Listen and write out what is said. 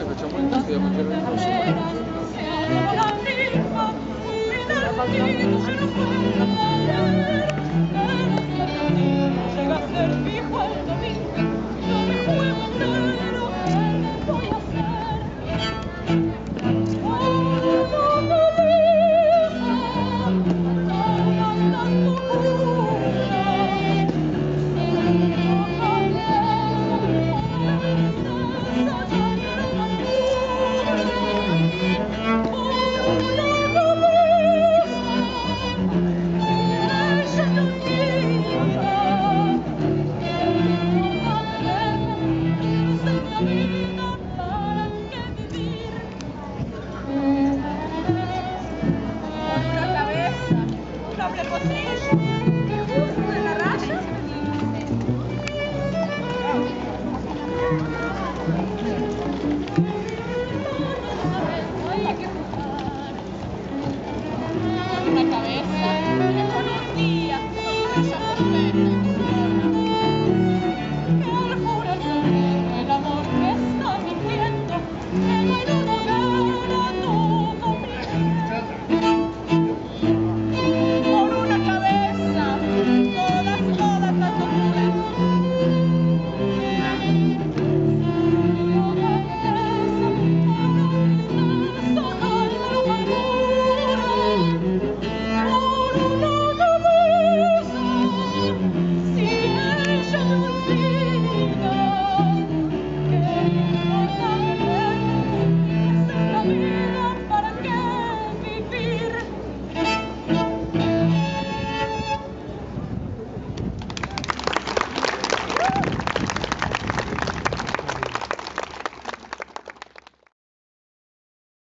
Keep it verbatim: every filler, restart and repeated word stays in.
facciamo il testo e andiamo a girare il prossimo. Llega a ser fijo el domingo, yo me juego un dinero, ¿qué voy a hacer? Todo me deja, todas las locuras, Thank you.